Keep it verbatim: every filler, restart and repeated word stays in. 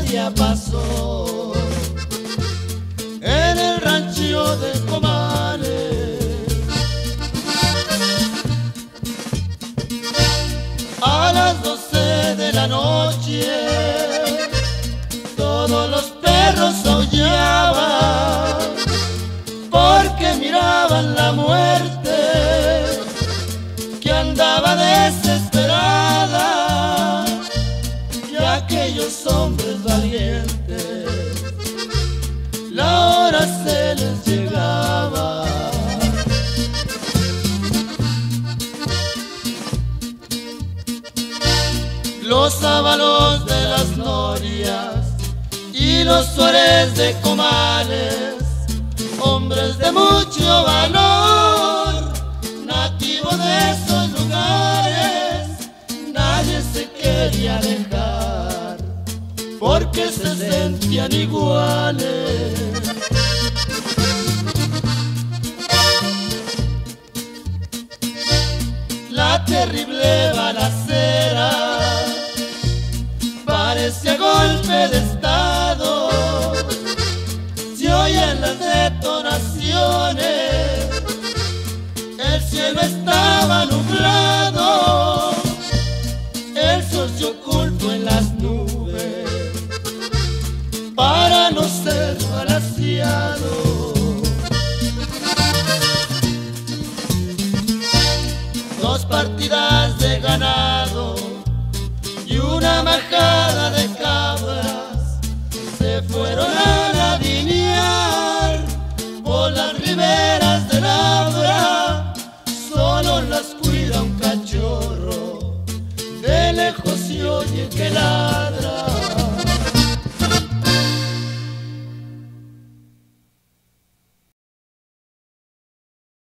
tragedia pasó en el rancho de Comales. A las doce de la noche todos los perros aullaban porque miraban la muerte que andaba desesperada, y aquellos hombres valientes la hora se les llegaba. Los ábalos de las norias y los Suárez de Comales, hombres de mucho valor, nativos de esos lugares, nadie se quería dejar porque se sentían iguales. La terrible balacera parecía golpe de estado, se oían las detonaciones, el cielo estaba nublado, el sol se ocultó en las nubes para no ser balaceado. Dos partidas de ganado y una majada de cabras se fueron a nadinear por las riberas del Abra. Solo las cuida un cachorro, de lejos se oye que ladra.